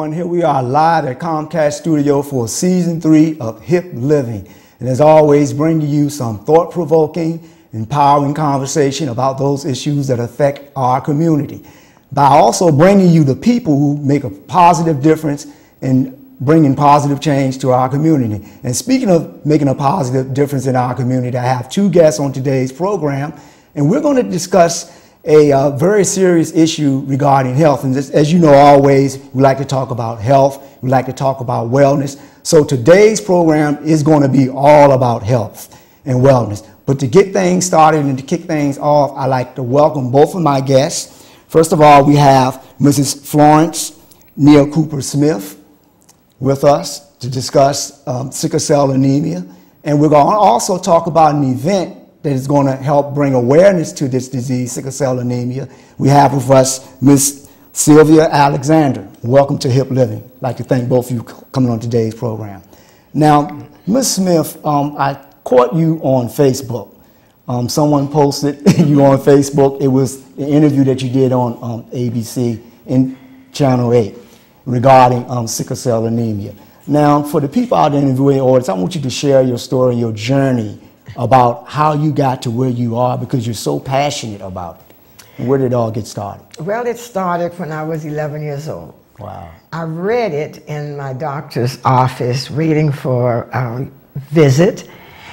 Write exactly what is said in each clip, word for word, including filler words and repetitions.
everyone. Here we are live at Comcast Studio for season three of Hip Living. And as always, bringing you some thought-provoking, empowering conversation about those issues that affect our community. By also bringing you the people who make a positive difference in bringing positive change to our community. And speaking of making a positive difference in our community, I have two guests on today's program, and we're going to discuss a uh, very serious issue regarding health. And this, as you know, always, we like to talk about health. We like to talk about wellness. So today's program is going to be all about health and wellness. But to get things started and to kick things off, I'd like to welcome both of my guests. First of all, we have Missus Florence Neal Cooper-Smith with us to discuss um, sickle cell anemia. And we're going to also talk about an event that is going to help bring awareness to this disease, sickle cell anemia. We have with us Miss Sylvia Alexander. Welcome to Hip Living. I'd like to thank both of you for coming on today's program. Now, Miss Smith, um, I caught you on Facebook. Um, someone posted you on Facebook. It was an interview that you did on um, A B C in Channel eight regarding um, sickle cell anemia. Now, for the people out there in the viewing audience, I want you to share your story, your journey about how you got to where you are, because you're so passionate about it. And where did it all get started? Well, it started when I was eleven years old. Wow. I read it in my doctor's office, waiting for a visit,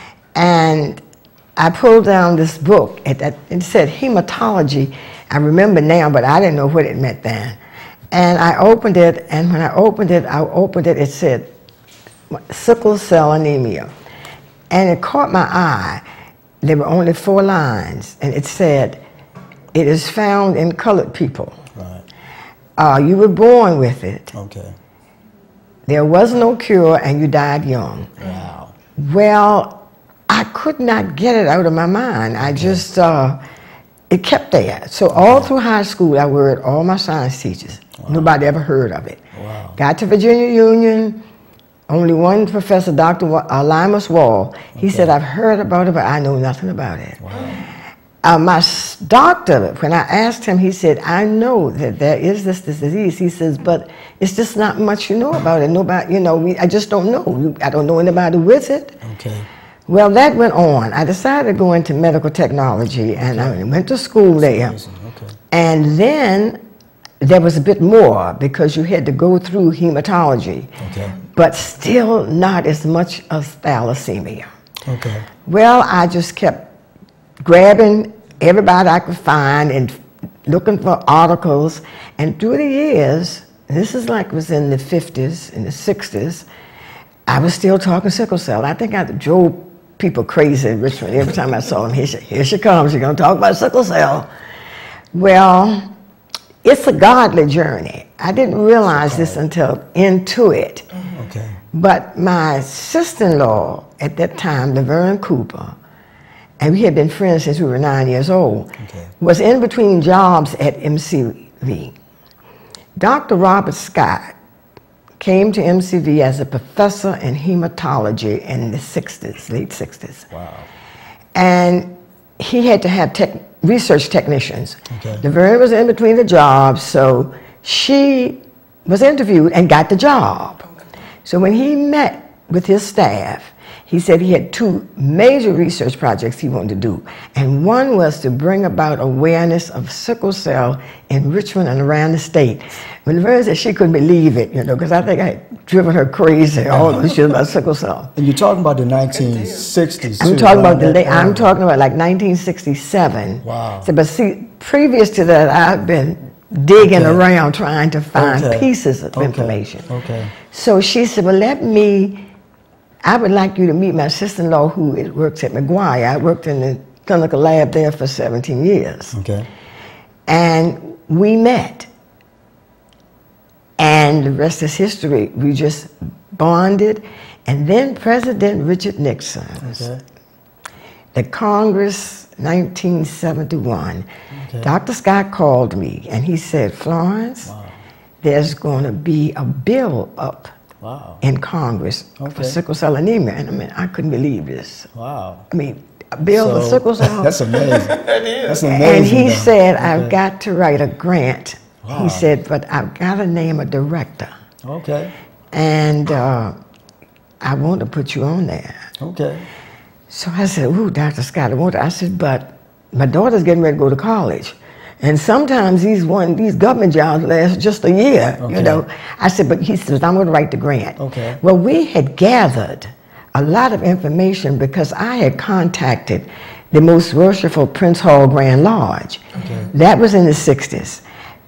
and I pulled down this book. It, it said hematology. I remember now, but I didn't know what it meant then. And I opened it, and when I opened it, I opened it, it said sickle cell anemia. And it caught my eye. There were only four lines, and it said, it is found in colored people. Right. Uh, you were born with it. Okay. There was no cure, and you died young. Wow. Well, I could not get it out of my mind. I Okay. just, uh, it kept there. So Okay. all through high school, I worried all my science teachers. Wow. Nobody ever heard of it. Wow. Got to Virginia Union. Only one professor, Doctor Uh, Limas Wall, he Okay. said, I've heard about it, but I know nothing about it. Wow. Uh, my s- doctor, when I asked him, he said, I know that there is this, this disease. He says, but it's just not much you know about it. Nobody, you know, we, I just don't know. I don't know anybody with it. Okay. Well, that went on. I decided to go into medical technology, and I went to school there. Okay. And then there was a bit more, because you had to go through hematology. Okay. But still not as much as thalassemia. Okay. Well, I just kept grabbing everybody I could find and looking for articles. And through the years, this is like it was in the fifties, in the sixties, I was still talking sickle cell. I think I drove people crazy in Richmond every time I saw them. Here she, here she comes, you're going to talk about sickle cell. Well, it's a godly journey. I didn't realize this until into it. Okay. But my sister-in-law at that time, Laverne Cooper, and we had been friends since we were nine years old, Okay. was in between jobs at M C V. Doctor Robert Scott came to M C V as a professor in hematology in the sixties, late sixties. Wow. And he had to have tech, research technicians. Okay. Laverne was in between the jobs, so she was interviewed and got the job. So when he met with his staff, he said he had two major research projects he wanted to do. And one was to bring about awareness of sickle cell in Richmond and around the state. When Laverne said she couldn't believe it, you know, because I think I had driven her crazy, all those shit about sickle cell. And you're talking about the nineteen sixties, I'm too, talking right? about the late, I'm talking about like nineteen sixty-seven. Wow. So, but see, previous to that, I've been digging Okay. around trying to find Okay. pieces of Okay. information. Okay. So she said, well, let me, I would like you to meet my sister-in-law who works at McGuire. I worked in the clinical lab there for seventeen years. Okay. And we met. And the rest is history. We just bonded. And then President Richard Nixon, Okay. the Congress, nineteen seventy-one, Okay. Doctor Scott called me and he said, Florence, Wow. there's going to be a bill up Wow. in Congress Okay. for sickle cell anemia. And I mean, I couldn't believe this. Wow. I mean, a bill for So- sickle cell. That's amazing. That's amazing. And he though. said, Okay. I've got to write a grant. Wow. He said, but I've got to name a director. Okay. And uh, I want to put you on there. Okay. So I said, ooh, Doctor Scott, I want to. I said, but my daughter's getting ready to go to college. And sometimes these one these government jobs last just a year, okay. you know. I said, but he says, I'm going to write the grant. Okay. Well, we had gathered a lot of information because I had contacted the most worshipful Prince Hall Grand Lodge. Okay. That was in the sixties.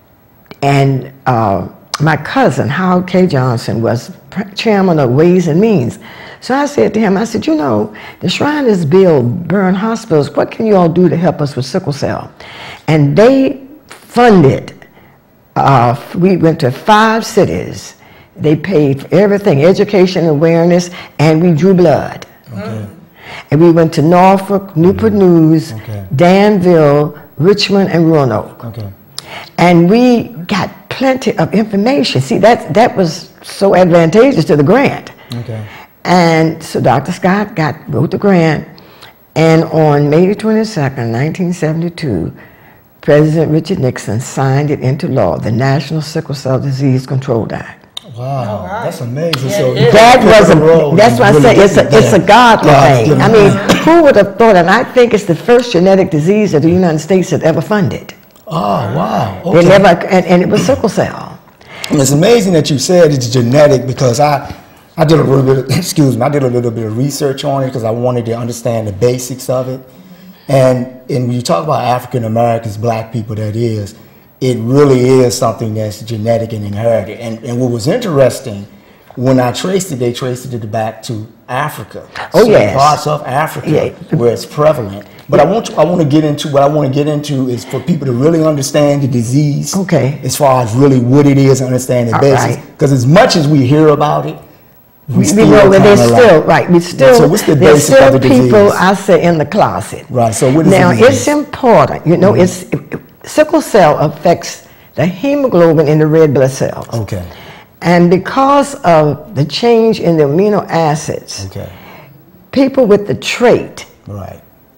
And uh, my cousin, Howard K. Johnson, was chairman of Ways and Means. So I said to him, I said, you know, the Shriners build burn hospitals. What can you all do to help us with sickle cell? And they funded, uh, we went to five cities. They paid for everything, education, awareness, and we drew blood. Okay. And we went to Norfolk, Newport News, okay. Danville, Richmond, and Roanoke. Okay. And we got plenty of information. See, that, that was so advantageous to the grant. Okay. And so Doctor Scott got, wrote the grant, and on May twenty-second, nineteen seventy-two, President Richard Nixon signed it into law, the National Sickle Cell Disease Control Act. Wow, right. That's amazing. Yeah, so that was a, that's why really I say it's a, it's a godly God, thing. I mean, who would have thought, and I think it's the first genetic disease that the United States had ever funded. Oh, wow. Okay. They never, and, and it was sickle cell. And it's amazing that you said it's genetic because I, I did a little bit, of, excuse me, I did a little bit of research on it because I wanted to understand the basics of it. And, and when you talk about African Americans, black people, that is, it really is something that's genetic and inherited. And, and what was interesting, when I traced it, they traced it back to Africa. Oh, so yes. Parts of Africa yeah. where it's prevalent. But I want to, I want to get into, what I want to get into is for people to really understand the disease. Okay. As far as really what it is, understand the basics. Because right. as much as we hear about it, we, we still know that there's still, like, right, we still, so what's the there's basic still of the people, disease? I say, in the closet. Right, so what is now, the disease? it's important, you know, mm-hmm. it's, sickle cell affects the hemoglobin in the red blood cells. Okay. And because of the change in the amino acids, okay. people with the trait right.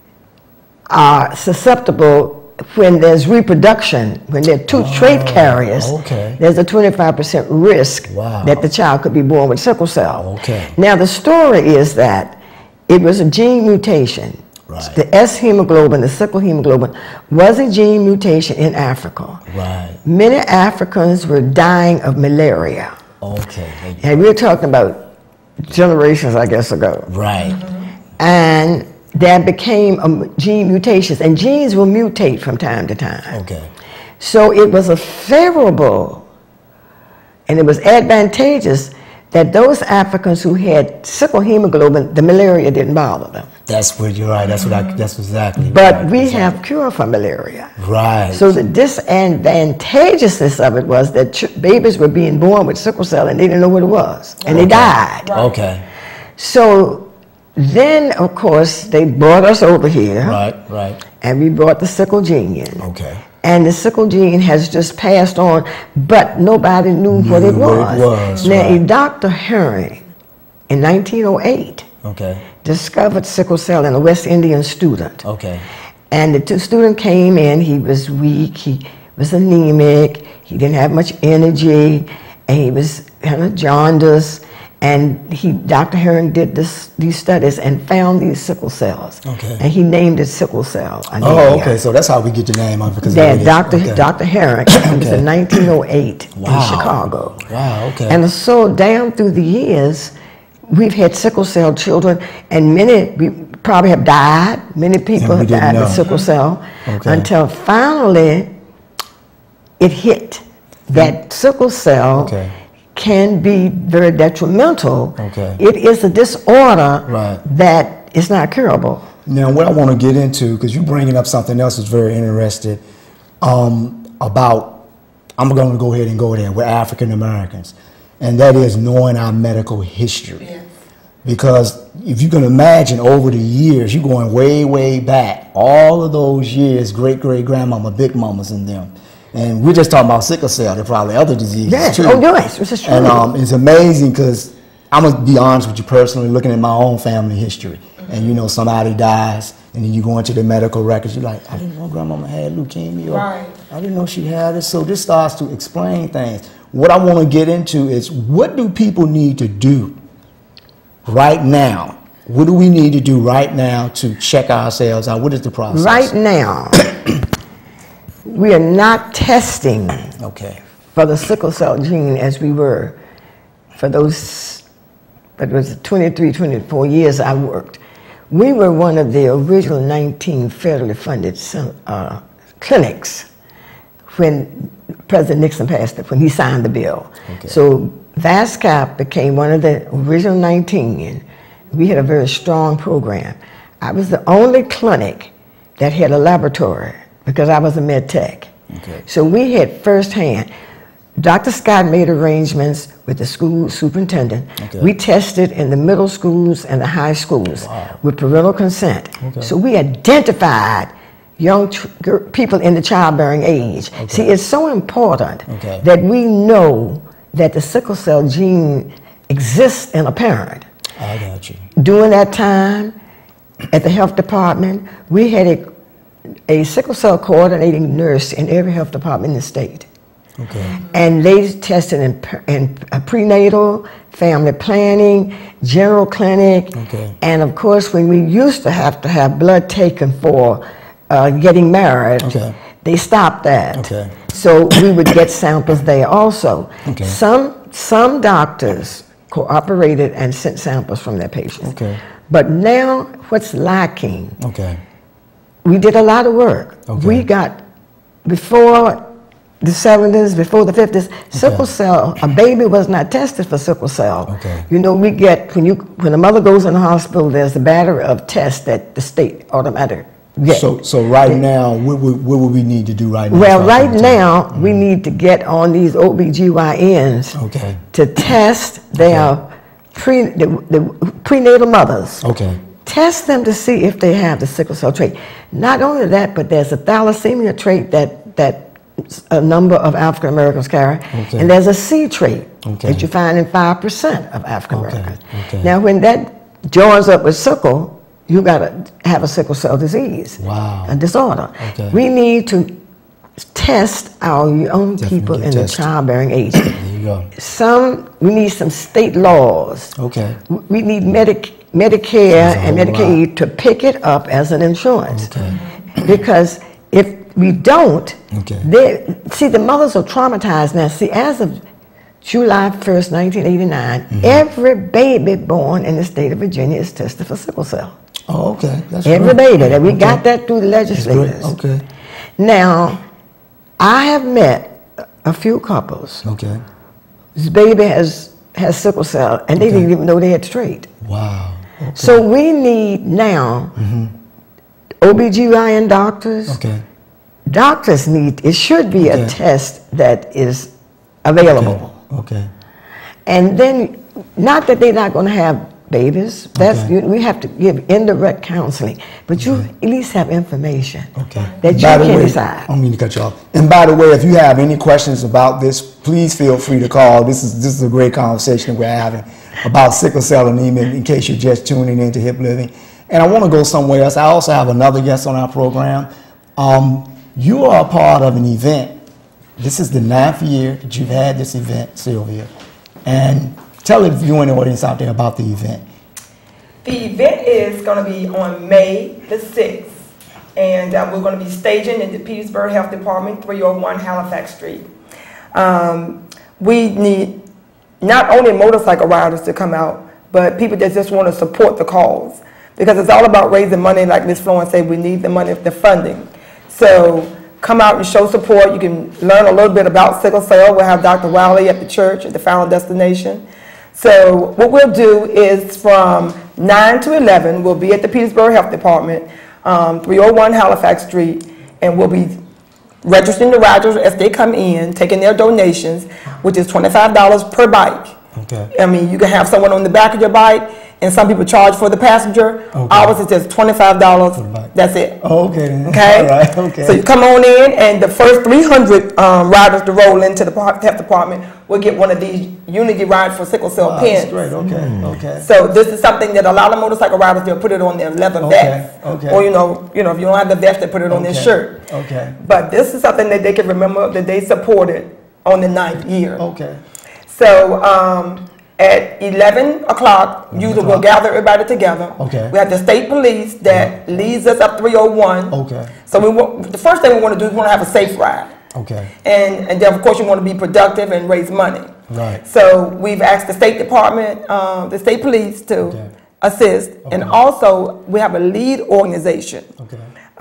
are susceptible when there's reproduction, when there are two oh, trait carriers, okay. there's a twenty-five percent risk wow. that the child could be born with sickle cell. Okay. Now the story is that it was a gene mutation. Right. The S hemoglobin, the sickle hemoglobin, was a gene mutation in Africa. Right. Many Africans were dying of malaria. Okay. And we're talking about generations, I guess, ago. Right. Mm-hmm. And there became a gene mutations, and genes will mutate from time to time. Okay. So it was a favorable, and it was advantageous that those Africans who had sickle hemoglobin, the malaria didn't bother them. That's what you're right. That's what I. That's exactly. But right. we exactly. have cure for malaria. Right. So the disadvantageousness of it was that ch babies were being born with sickle cell and they didn't know what it was, and okay. they died. Right. Okay. So then, of course, they brought us over here. Right. Right. And we brought the sickle gene in. Okay. And the sickle gene has just passed on, but nobody knew, knew what it was. What it was now, right. Doctor Herring, in nineteen oh eight, okay. discovered sickle cell in a West Indian student. Okay. And the student came in, he was weak, he was anemic, he didn't have much energy, and he was kind of jaundice. And he, Doctor Herring did this, these studies and found these sickle cells. Okay. And he named it sickle cell anemia. Oh, okay. So that's how we get the name of it. Because yeah, Doctor Okay. Doctor Herring. It was in nineteen oh eight wow. in Chicago. Wow. Okay. And so down through the years, we've had sickle cell children, and many we probably have died. Many people have died with sickle cell okay. until finally it hit that sickle cell. Okay. can be very detrimental. Okay. It is a disorder right. that is not curable. Now, what I want to get into, because you're bringing up something else that's very interesting um, about, I'm going to go ahead and go there, with African Americans, and that is knowing our medical history. Yes. Because if you can imagine over the years, you're going way, way back, all of those years, great-great-grandmama, big mamas and them. And we're just talking about sickle cell. There are probably other diseases yes. too. Oh, yes, this is true. And um, it's amazing because I'm gonna be honest with you personally, looking at my own family history, mm-hmm. and you know somebody dies, and then you go into the medical records. You're like, I didn't know grandmama had leukemia. Or, right. I didn't know she had it. So this starts to explain things. what I want to get into is, what do people need to do right now? What do we need to do right now to check ourselves out? What is the process? Right now, we are not testing okay. for the sickle cell gene as we were for those, it was twenty-three, twenty-four years I worked. We were one of the original nineteen federally funded uh, clinics when President Nixon passed it, when he signed the bill. Okay. So VASCAP became one of the original nineteen. We had a very strong program. I was the only clinic that had a laboratory because I was a med tech. Okay. So we had firsthand. Doctor Scott made arrangements with the school superintendent. Okay. We tested in the middle schools and the high schools Wow. with parental consent. Okay. So we identified young people in the childbearing age. Okay. See, it's so important okay. that we know that the sickle cell gene exists in a parent. I got you. During that time, at the health department, we had a, a sickle cell coordinating nurse in every health department in the state. Okay. And they tested in, in a prenatal, family planning, general clinic, okay. and of course, when we used to have to have blood taken for uh, getting married, okay. they stopped that. Okay. So we would get samples there also. Okay. Some some doctors cooperated and sent samples from their patients. Okay. But now, what's lacking? Okay. We did a lot of work. Okay. We got, before the seventies, before the fifties, sickle cell, a baby was not tested for sickle cell. Okay. You know, we get, when you when a mother goes in the hospital, there's a battery of tests that the state automatically gets. So, so right it, now, what would, what would we need to do right now? Well, right now, mm-hmm. we need to get on these O B G Y Ns okay. to test their okay. pre, the, the prenatal mothers. Okay. Test them to see if they have the sickle cell trait. Not only that, but there's a thalassemia trait that, that a number of African Americans carry, okay. and there's a C trait okay. that you find in five percent of African Americans. Okay. Okay. Now, when that joins up with sickle, you got to have a sickle cell disease, wow. a disorder. Okay. We need to test our young Definitely people in tested. the childbearing age. There you go. Some, we need some state laws. Okay. We need Medic Medicare and Medicaid lot. to pick it up as an insurance. Okay. Because if we don't, okay. they, see, the mothers are traumatized now. See, as of July first, nineteen eighty-nine, mm-hmm. every baby born in the state of Virginia is tested for sickle cell. Oh, okay. That's every great. baby. That we okay. got that through the legislators. Okay. Now, I have met a few couples. Okay. This baby has, has sickle cell, and they okay. didn't even know they had the trait. Wow. Okay. So we need now mm-hmm. O B G Y N doctors. Okay. Doctors need, it should be okay. a test that is available. Okay. okay. And then, not that they're not going to have babies. That's okay. you, we have to give indirect counseling, but you okay. at least have information okay. that you can decide. I don't mean to cut you off. And by the way, if you have any questions about this, please feel free to call. This is this is a great conversation we're having about sickle cell anemia, in case you're just tuning into Hip Living. And I want to go somewhere else. I also have another guest on our program. Um, you are a part of an event. This is the ninth year that you've had this event, Sylvia. And tell the viewing audience out there about the event. The event is going to be on May the sixth, and uh, we're going to be staging in the Petersburg Health Department, three oh one Halifax Street. Um, we need not only motorcycle riders to come out, but people that just want to support the cause, because it's all about raising money. Like Miz Florence said, we need the money, the funding. So come out and show support. You can learn a little bit about sickle cell. We'll have Doctor Wiley at the church at the Final Destination. So what we'll do is from nine to eleven, we'll be at the Petersburg Health Department, um, three oh one Halifax Street, and we'll be registering the riders as they come in, taking their donations, which is twenty-five dollars per bike. Okay. I mean, you can have someone on the back of your bike, and some people charge for the passenger. Okay. Ours is just twenty-five dollars. That's it. Oh, okay. Okay. All right. Okay. So you come on in, and the first three hundred um, riders to roll into the health department will get one of these Unity Ride for Sickle Cell wow, pins. That's great. Okay. Mm. Okay. So this is something that a lot of motorcycle riders, they'll put it on their leather okay. vest. Okay. Or you know, you know, if you don't have the vest, they put it on okay. their shirt. Okay. But this is something that they can remember that they supported on the ninth year. Okay. So um, at eleven o'clock, usually we'll gather everybody together. Okay. We have the state police that leads us up three oh one. Okay. So we want, the first thing we want to do is we want to have a safe ride. Okay. And, and then, of course, you want to be productive and raise money. Right. So we've asked the State Department, uh, the state police to Okay. assist. Okay. And also, we have a lead organization. Okay.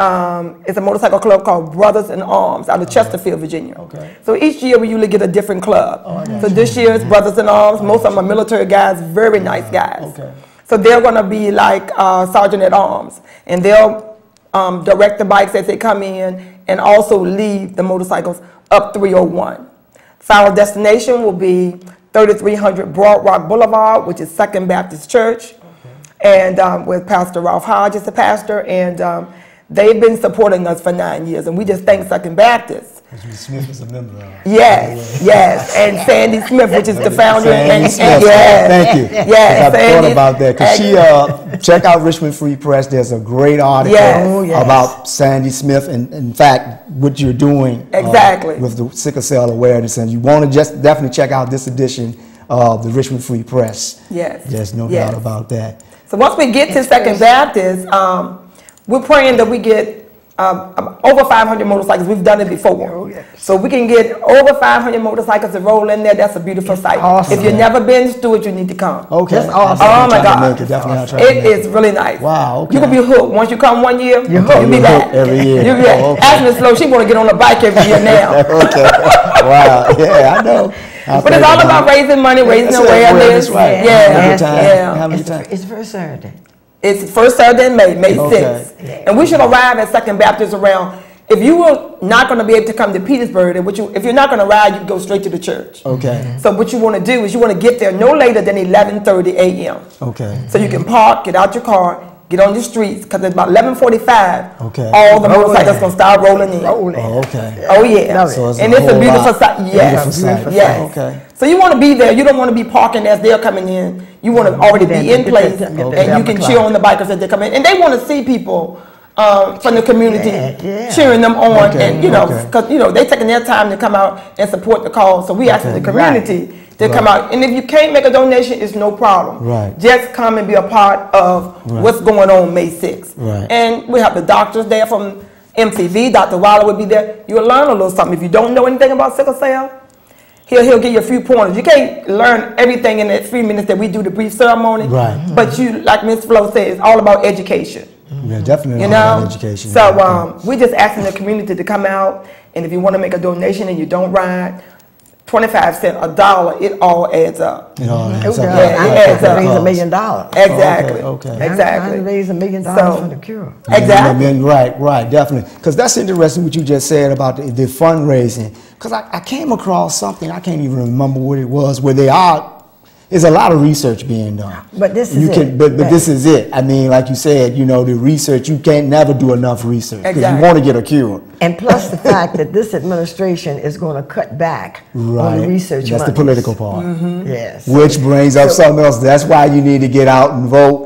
Um, it's a motorcycle club called Brothers in Arms out of Chesterfield, Virginia. Okay. So each year we usually get a different club. Oh, I got so you. this year it's Brothers in Arms. Most of them are military guys, very nice guys. Okay. So they're going to be like uh, Sergeant at Arms. And they'll um, direct the bikes as they come in and also lead the motorcycles up three oh one. Final destination will be thirty-three hundred Broad Rock Boulevard, which is Second Baptist Church. Okay. And um, with Pastor Ralph Hodge is the pastor. And um, they've been supporting us for nine years. And we just thank Second Baptist. Mister Smith is a member of. Yes, yes. And Sandy Smith, which is the founder. Sandy and, Smith. and, yes. Thank you. Yes, I Sandy. thought about that because she, uh, check out Richmond Free Press. There's a great article Yes. Oh, yes. about Sandy Smith and, in fact, what you're doing uh, Exactly. with the sickle cell awareness. And you want to just definitely check out this edition of the Richmond Free Press. Yes. There's no Yes. doubt about that. So once we get to Second Baptist, um, we're praying that we get um, over five hundred motorcycles. We've done it before. Oh, yes. So we can get over five hundred motorcycles to roll in there. That's a beautiful sight. Awesome. If you've never been to it, you need to come. Okay. That's awesome. Oh, my Definitely trying to God. make it, definitely not trying to It make is really nice. Wow, okay. You can be hooked. Once you come one year, You're hooked. you'll be You're back. hooked every year. You'll be back. Oh, okay. Ask Miss Flo, she want to get on the bike every year now. Okay. Wow. Yeah, I know. I But it's all about raising money, raising That's it. awareness. That's right. Yeah, Have a good time. yeah. Have a good It's, time. it's first Saturday. It's first Saturday in May, May Okay. sixth. And we should arrive at Second Baptist around, if you were not going to be able to come to Petersburg, then what you, if you're not going to ride, you can go straight to the church. Okay. So what you want to do is you want to get there no later than eleven thirty a m Okay. So you can park, get out your car, get on the streets, because it's about eleven forty-five. Okay. All the Rolling. motorcycles going to start rolling in. Rolling. Oh, okay. Oh, yeah. So it's and a it's a whole beautiful lot. sight. Yes. Beautiful sight. Yes. Okay. So you want to be there. You don't want to be parking as they're coming in. You want to already be in place, and you can cheer on the bikers as they come in. And they want to see people um, from the community Yeah, yeah. cheering them on, Okay, and you know, okay. because you know they're taking their time to come out and support the cause. So we ask Okay. the community to Right. come out. And if you can't make a donation, it's no problem. Right. Just come and be a part of Right. what's going on May sixth. Right. And we have the doctors there from M C V. Doctor Waller will be there. You'll learn a little something. If you don't know anything about sickle cell, he'll, he'll give you a few pointers. You can't learn everything in that three minutes that we do the brief ceremony. Right. But you, like Miz Flo said, it's all about education. Yeah, definitely. You all know? about education. So Okay. um, we're just asking the community to come out. And if you want to make a donation and you don't ride, twenty-five cents, a dollar, it all adds up. It all adds Okay. up. Yeah, I'm it adds trying to up. raise a million dollars. Exactly. Okay, okay. I'm trying Exactly. to raise a million dollars So- for the cure. Exactly. Yeah, I mean, right, right, definitely. Because that's interesting what you just said about the, the fundraising. Because I, I came across something, I can't even remember what it was, where they are, there's a lot of research being done. But this is you it. Can, but but Right. this is it. I mean, like you said, you know, the research, you can't never do enough research. Because Exactly. you want to get a cure. And plus the fact that this administration is going to cut back Right. on the research That's the monies. political part. Yes. Which brings up something else. That's why you need to get out and vote.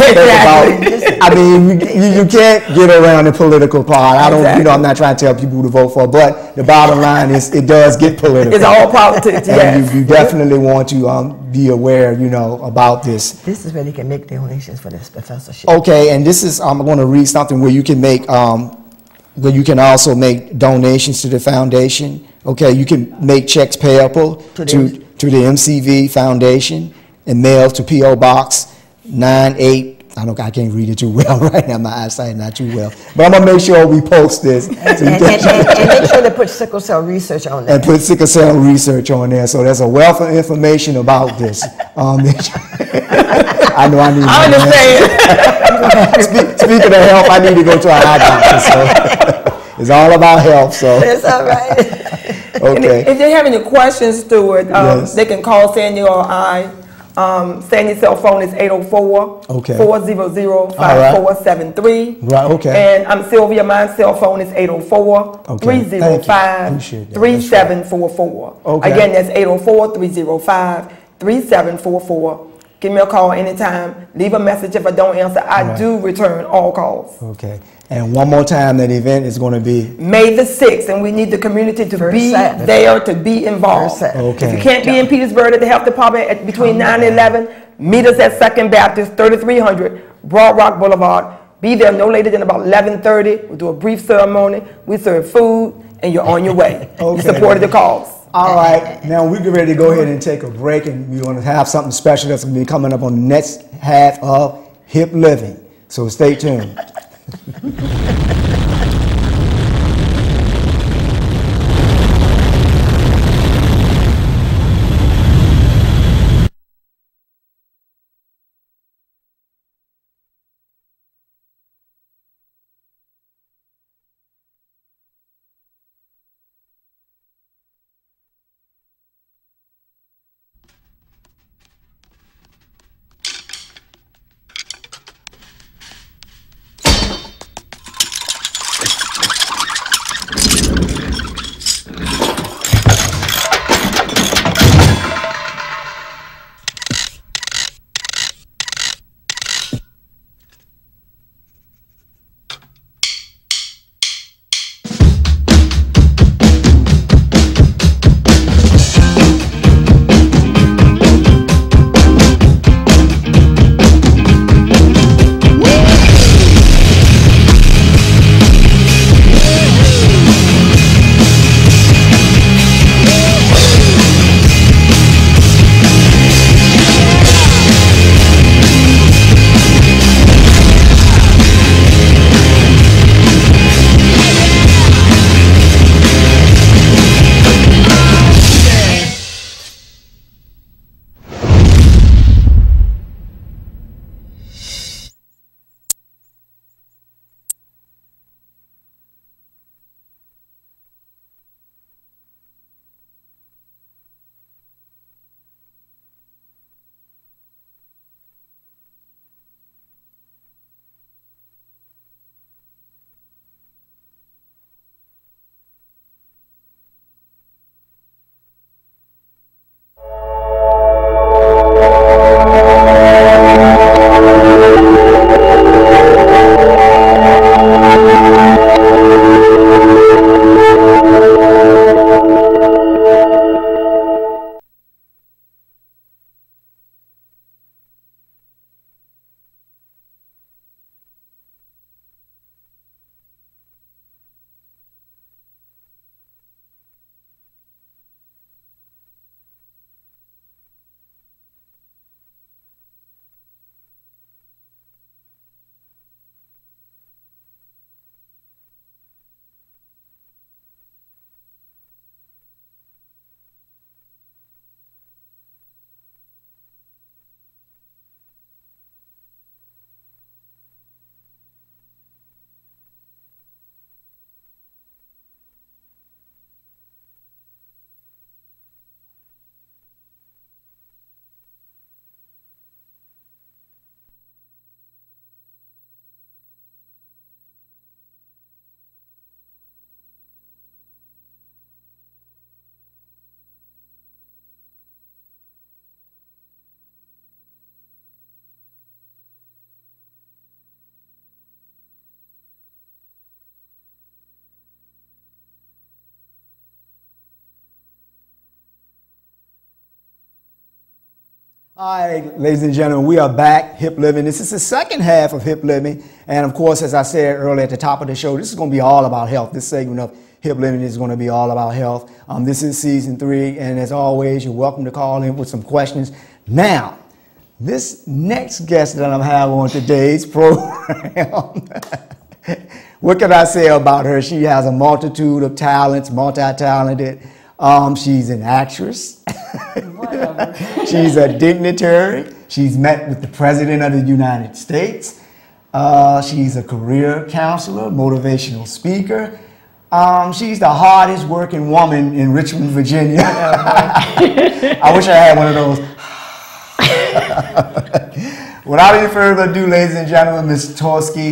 Exactly. I mean, you, you can't get around the political part. I don't, you know, Exactly. I'm not trying to tell people who to vote for, but the bottom line is it does get political. It's all politics, And yes. you, you definitely want to um, be aware, you know, about this. This is where they can make donations for this professorship. Okay, and this is, I'm going to read something where you can make, um, where you can also make donations to the foundation. Okay, you can make checks payable To to, the- to the M C V Foundation and mail to P O Box nine eight. I don't, I can't read it too well right now. My eyesight not too well, but I'm gonna make sure we post this so you And, and, can- and, and make sure to put sickle cell research on there. and put sickle cell research on there. So there's a wealth of information about this. Um, I know I need. I understand. Speak, speaking of health, I need to go to a eye doctor. So it's all about health. So That's all right. And okay, if they have any questions, Stuart, um, Yes. they can call Sandy or I. Um, Sandy's cell phone is eight oh four, Okay. four hundred, right. five four seven three. Right, okay. And I'm Sylvia, my cell phone is eight oh four, Okay, three oh five, appreciate that. three seven four four. Okay. Again, that's eight oh four, three oh five, three seven four four. Give me a call anytime. Leave a message if I don't answer. I Right. do return all calls. Okay. And one more time, that event is going to be May the sixth, and we need the community to First be Saturday. there, to be involved. First Saturday. Okay. If you can't be in Petersburg at the health department at between nine and eleven, meet us at Second Baptist, thirty-three hundred Broad Rock Boulevard. Be there no later than about eleven thirty. We'll do a brief ceremony. We serve food, and you're on your way. Okay. You supported the cause. all right. Now we're ready to go ahead and take a break, and we want to have something special that's going to be coming up on the next half of Hip Living. So stay tuned. All right, ladies and gentlemen, we are back, Hip Living. This is the second half of Hip Living. And of course, as I said earlier at the top of the show, this is going to be all about health. This segment of Hip Living is going to be all about health. Um, this is season three. And as always, you're welcome to call in with some questions. Now, this next guest that I have on today's program, what can I say about her? She has a multitude of talents, multi-talented. Um, she's an actress. She's a dignitary. She's met with the President of the United States. Uh, she's a career counselor, motivational speaker. Um, she's the hardest working woman in Richmond, Virginia. I wish I had one of those. Without any further ado, ladies and gentlemen, Miss Torski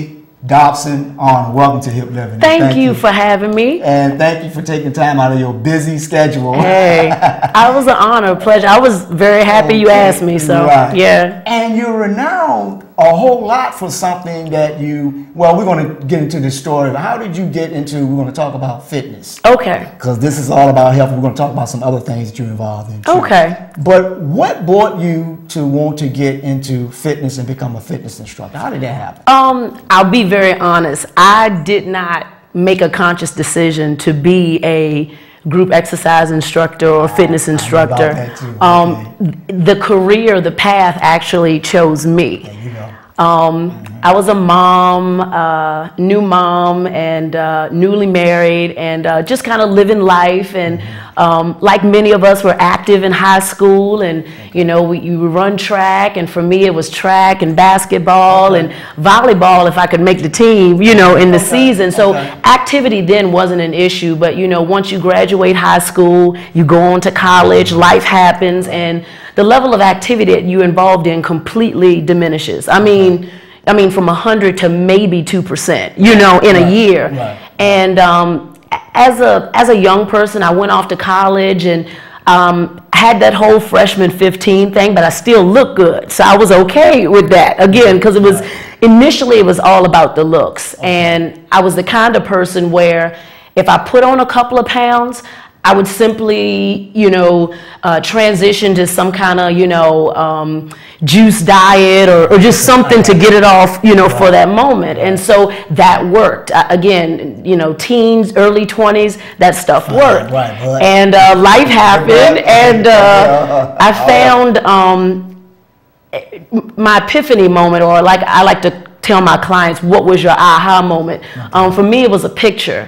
Dobson Arnold. Welcome to Hip Living. Thank, thank you, you for having me. And thank you for taking time out of your busy schedule. Hey, I was an honor, a pleasure. I was very happy okay. you asked me, so right. yeah. And you're renowned a whole lot for something that you, well, we're going to get into this story, but how did you get into, we're going to talk about fitness. Okay. Because this is all about health. We're going to talk about some other things that you're involved in too. Okay. But what brought you to want to get into fitness and become a fitness instructor? How did that happen? Um, I'll be very honest. I did not make a conscious decision to be a group exercise instructor or fitness instructor. Um, okay. The career, the path actually chose me. There you go. Um, mm-hmm. I was a mom, uh, new mom, and uh, newly married, and uh, just kind of living life. And mm-hmm. um, like many of us, were active in high school, and okay. you know, we you run track, and for me, it was track and basketball okay. and volleyball if I could make the team, you know, in the okay. season. So okay. activity then wasn't an issue, but you know, once you graduate high school, you go on to college, life happens, and the level of activity that you're involved in completely diminishes. I mean, I mean, from a hundred to maybe two percent, you know, in right. a year. Right. And um, as a as a young person, I went off to college and um, had that whole freshman fifteen thing, but I still looked good, so I was okay with that. Again, because it was initially it was all about the looks, okay. and I was the kind of person where if I put on a couple of pounds, I would simply, you know, uh, transition to some kind of, you know, um, juice diet or, or just something to get it off, you know, for that moment. And so that worked. Uh, again, you know, teens, early twenties, that stuff worked. Right, right, right. And uh, life happened, and uh, I found um, my epiphany moment, or like I like to tell my clients, what was your aha moment? Um, for me, it was a picture.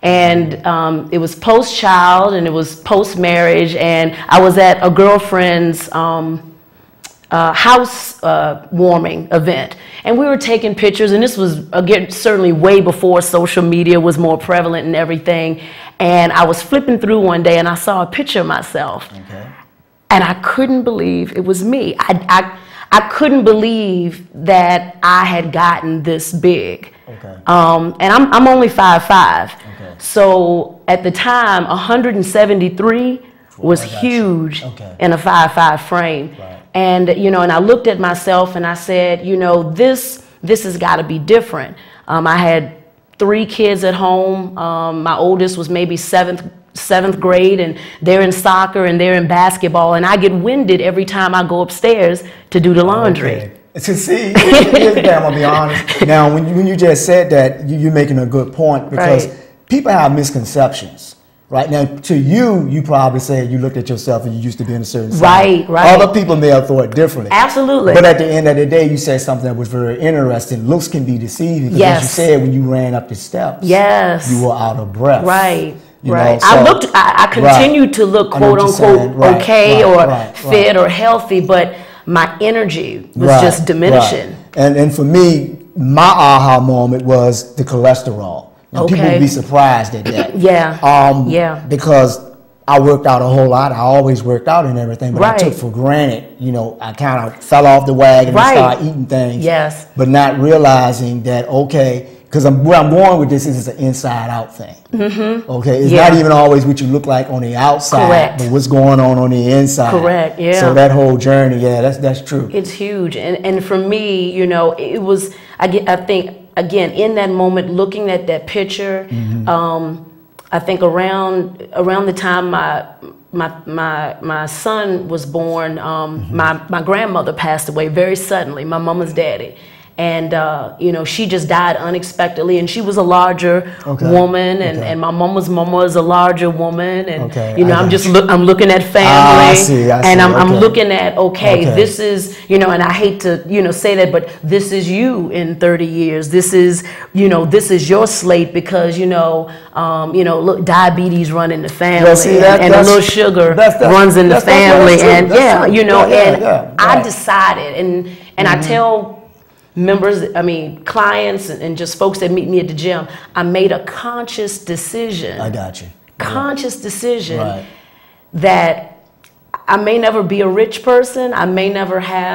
And um, it was post-child, and it was post-marriage, and I was at a girlfriend's um, uh, house uh, warming event, and we were taking pictures, and this was, again, certainly way before social media was more prevalent and everything, and I was flipping through one day, and I saw a picture of myself, okay. and I couldn't believe it was me. I, I, I couldn't believe that I had gotten this big. Okay. Um, and I'm, I'm only five five. Okay. So at the time, one hundred seventy-three was huge okay. in a five five frame. Right. And, you know, and I looked at myself and I said, you know, this, this has got to be different. Um, I had three kids at home. Um, my oldest was maybe seventh seventh grade, and they're in soccer and they're in basketball, and I get winded every time I go upstairs to do the laundry. Okay. To see, here's the thing, I'm gonna be honest. Now, when you, when you just said that, you, you're making a good point, because right. people have misconceptions. Right now, to you, you probably say you looked at yourself and you used to be in a certain size. Right, right. Other people may have thought differently. Absolutely. But at the end of the day, you said something that was very interesting. Looks can be deceiving. Because yes. as you said, when you ran up the steps, yes. you were out of breath. Right. You right. Know, so, I looked. I, I continued right. to look, quote unquote, right, okay right, or right, fit right. or healthy, but my energy was right, just diminishing. Right. And and for me, my aha moment was the cholesterol. And okay. people would be surprised at that. yeah. Um, yeah. Because I worked out a whole lot. I always worked out and everything, but right. I took for granted, you know, I kind of fell off the wagon right. and started eating things. Yes. But not realizing that, okay, because I'm, where I'm going with this is it's an inside-out thing. Mm-hmm. Okay, it's yeah. not even always what you look like on the outside, correct. but what's going on on the inside. Correct. Yeah. So that whole journey, yeah, that's that's true. It's huge, and and for me, you know, it was. I get. I think again in that moment, looking at that picture, mm-hmm. um, I think around around the time my. My, my, my son was born, um, mm-hmm. my, my grandmother passed away very suddenly, my mama's daddy. And, uh, you know, she just died unexpectedly, and she was a larger okay. woman, and, okay. and my mama's mama is a larger woman, and, okay. you know, I I'm just you. look, I'm looking at family, ah, I see, I see. and I'm, okay. I'm looking at, okay, okay, this is, you know, and I hate to, you know, say that, but this is you in thirty years. This is, you know, this is your slate, because, you know, um, you know, look, diabetes run in the family, yeah, see, that, and, and a little sugar that's, that's, runs in the family, and yeah, you know, yeah, and yeah, yeah, I right. decided, and, and mm-hmm. I tell members, I mean, clients and, and just folks that meet me at the gym, I made a conscious decision. I got you. Conscious decision right. that I may never be a rich person. I may never have,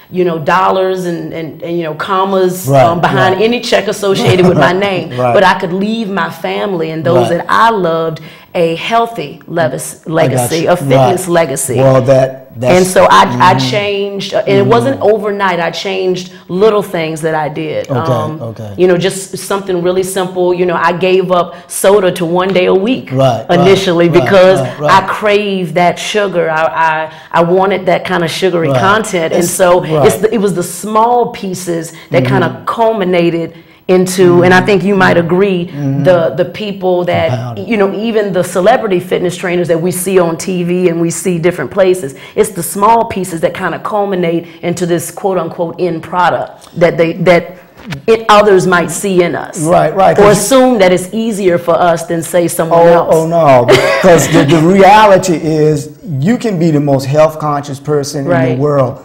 you know, dollars and, and, and you know, commas right, um, behind right. any check associated with my name. Right. But I could leave my family and those Right. that I loved a healthy levis- legacy, a fitness right. legacy. Well, that that's, and so I, mm-hmm. I changed, uh, and it wasn't overnight. I changed little things that I did. Okay, um, okay. You know, just something really simple. You know, I gave up soda to one day a week Right, initially right, because right, right. I craved that sugar. I, I I wanted that kind of sugary Right. content, and It's- so right. it's the, it was the small pieces that Mm-hmm. kind of culminated into, mm-hmm. and I think you might agree, mm-hmm. the the people that, Compounded. you know, even the celebrity fitness trainers that we see on T V and we see different places, it's the small pieces that kind of culminate into this quote unquote end product that they that it, others might see in us. Right, right. Or assume that it's easier for us than say someone Oh, else. oh no, because the, the reality is you can be the most health conscious person Right. in the world,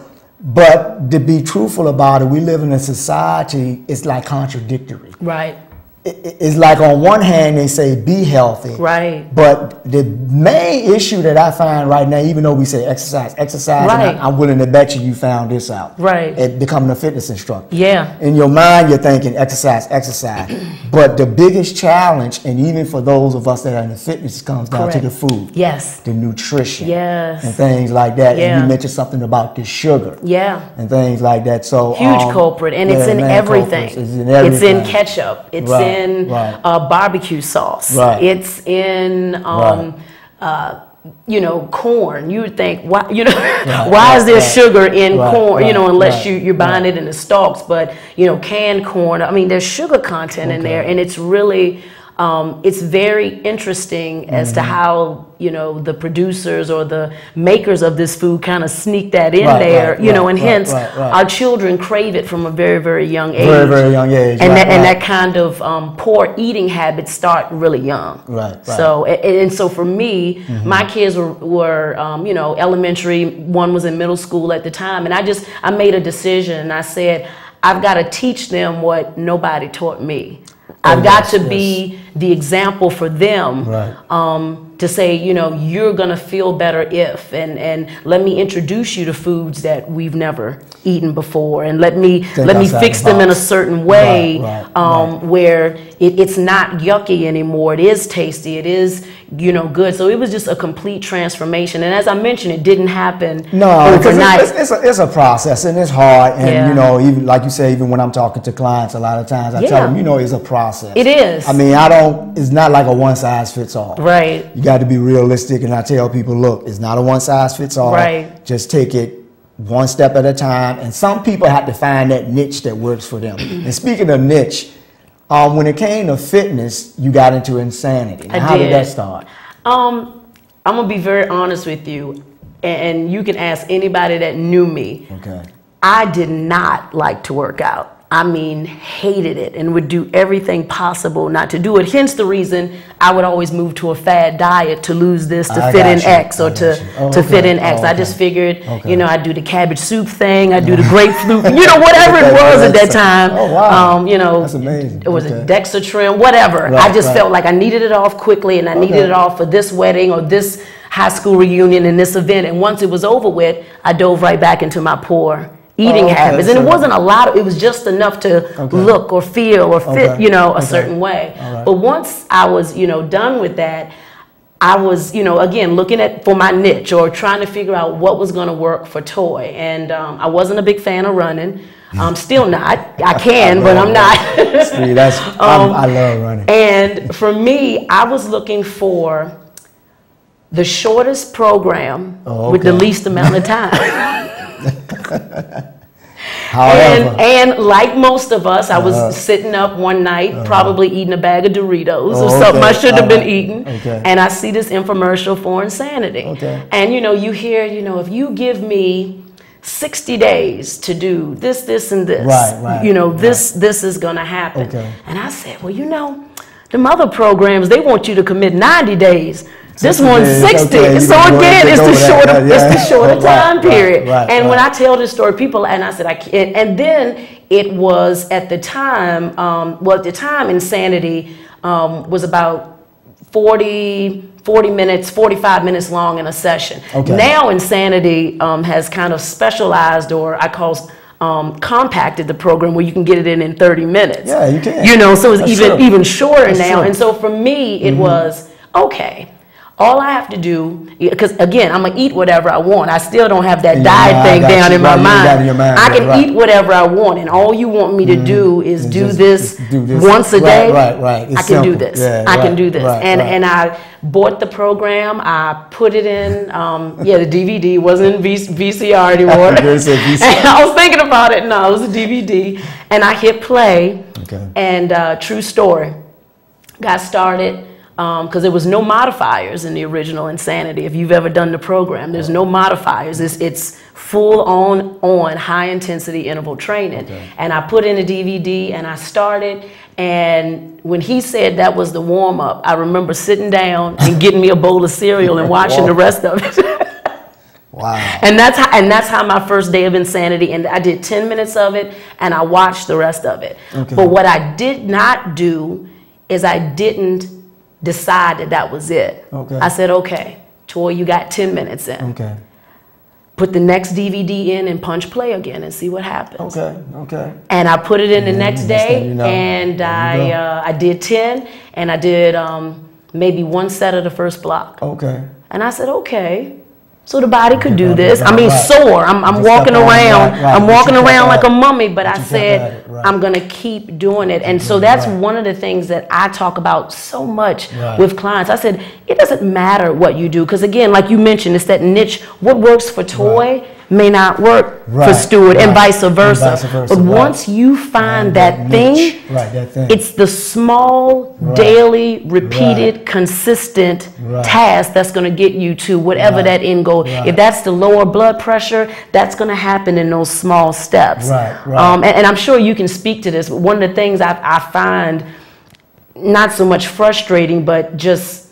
but to be truthful about it, we live in a society, it's like contradictory. Right. It, it- it's like on one hand they say be healthy, Right. but the main issue that I find right now, even though we say exercise, exercise, Right. and I, I'm willing to bet you you found this out. Right. At becoming a fitness instructor. Yeah. In your mind, you're thinking exercise, exercise. But the biggest challenge, and even for those of us that are in the fitness, comes down Correct. to the food, Yes. the nutrition, Yes. and things like that. Yeah. And you mentioned something about the sugar, Yeah. and things like that. So Huge um, culprit, and it's yeah, in man, everything. culprits. It's in everything. It's in ketchup. It's Right, in right. Uh, barbecue sauce. Right. It's in, um, uh, you know, corn. You would think, why, you know, Right, why is there right, sugar in right, corn? You know, right, unless right, you you're buying right. it in the stalks. But you know, canned corn. I mean, there's sugar content in Okay. there, and it's really. Um, it's very interesting as Mm-hmm. to how, you know, the producers or the makers of this food kind of sneak that in Right, there, right, you know, right, and right, hence right, right. our children crave it from a very, very young age. Very, very young age. And right, that, and right. that kind of um, poor eating habits start really young. Right, right. So, and, and so for me, Mm-hmm. my kids were, were um, you know, elementary, one was in middle school at the time. And I just, I made a decision and I said, I've got to teach them what nobody taught me. I've Oh, got yes, to yes. be the example for them. Right. Um, to say, you know, you're gonna feel better if, and and let me introduce you to foods that we've never eaten before, and let me Think let me outside fix the them in a box. certain way, Right, right, um, right. where it, it's not yucky anymore. It is tasty. It is, you know, good. So it was just a complete transformation. And as I mentioned, it didn't happen No, because overnight. it's, it's, it's, a, it's a process and it's hard. And, Yeah. you know, even like you say, even when I'm talking to clients, a lot of times I Yeah. tell them, you know, it's a process. It is. I mean, I don't, it's not like a one size fits all. Right. You got to be realistic. And I tell people, look, it's not a one size fits all. Right. Just take it one step at a time. And some people have to find that niche that works for them. And speaking of niche, um, when it came to fitness, you got into insanity. Now, I how did did. that start? Um, I'm gonna be very honest with you, and you can ask anybody that knew me. Okay. I did not like to work out. I mean, hated it and would do everything possible not to do it. Hence the reason I would always move to a fad diet to lose this, to I fit got in you. X, or I to, got you. Oh, to fit okay. in X. Oh, I just okay. figured, Okay. you know, I'd do the cabbage soup thing, I'd do the grapefruit, you know, whatever it was at that time. Oh, wow. Um, you know, That's amazing. it was Okay. a Dexatrin, whatever. Right, I just right. felt like I needed it off quickly, and I needed Okay. it off for this wedding or this high school reunion and this event. And once it was over with, I dove right back into my poor eating Oh, okay. habits. And it So- wasn't a lot, of, it was just enough to Okay. look or feel or fit, Okay. you know, a Okay. certain way. All right. But once I was, you know, done with that, I was, you know, again, looking at for my niche or trying to figure out what was going to work for Toy. And um, I wasn't a big fan of running. I'm still not. I can, I but love I'm not. See, that's, I'm, Um, I love running. And for me, I was looking for the shortest program Oh, with the okay. least amount of time. However, And, and like most of us, I was Uh-huh. sitting up one night, probably eating a bag of Doritos Oh, or something I okay. shouldn't have been Alright. eating. Okay. And I see this infomercial for insanity. Okay. And you know, you hear, you know, if you give me sixty days to do this, this, and this, Right, right, you know, this, this is going to happen. Okay. And I said, well, you know, them other programs, they want you to commit ninety days. This sixty one's days, sixty. okay, you So can go again, ahead it's and the go with shorter, that, yeah. it's the shorter Right, time right, period. right, and when I right. tell this story, people, and I said, I can't, and then it was at the time, um, well, at the time, Insanity um, was about forty, forty minutes, forty-five minutes long in a session. Okay. Now Insanity um, has kind of specialized, or I call um, compacted the program where you can get it in in thirty minutes. Yeah, you can. You know, so it's That's even true. even shorter That's now. true. And so for me, it mm-hmm. was, okay, all I have to do, because again, I'm going to eat whatever I want. I still don't have that diet mind, thing down you, in my right, mind. in your mind. I can right. eat whatever I want, and all you want me to mm-hmm. do is do, just, this just do this once a right, day. Right, right. It's I can simple. do this. Yeah, I right, can do this. right, and right. and I bought the program. I put it in. Um, yeah, the D V D wasn't V C R anymore. V C R. I was thinking about it. No, it was a D V D, and I hit play. Okay. And uh, true story, got started. Because um, there was no modifiers in the original Insanity. If you've ever done the program, there's no modifiers. It's, it's full on, on high intensity interval training. Okay. And I put in a D V D and I started. And when he said that was the warm up, I remember sitting down and getting me a bowl of cereal and watching the rest of it. Wow. And that's how, and that's how my first day of Insanity, and I did ten minutes of it and I watched the rest of it. Okay. But what I did not do is I didn't decide that that was it. Okay. I said, okay, Toy, you got ten minutes in. Okay. Put the next D V D in and punch play again and see what happens. Okay, okay. And I put it in the mm-hmm. next day, you know. and I uh, I did ten, and I did um, maybe one set of the first block. Okay. And I said, okay. So the body could do right, this. Right, I mean, right. sore. I'm, I'm walking around. Right, right. I'm walking around like a a mummy. But I said, right. I'm going to keep doing it. And so that's right. one of the things that I talk about so much right. with clients. I said, it doesn't matter what you do. Because again, like you mentioned, it's that niche. What works for Toy right. may not work right. for Stuart, right. and vice versa. And vice versa. But right. once you find right. that, that thing, right, that thing, it's the small, right. daily, repeated, right. consistent right. task that's going to get you to whatever right. that end goal. Right. If that's the lower blood pressure, that's going to happen in those small steps. Right, right. Um, and, and I'm sure you can speak to this. But one of the things I, I find not so much frustrating, but just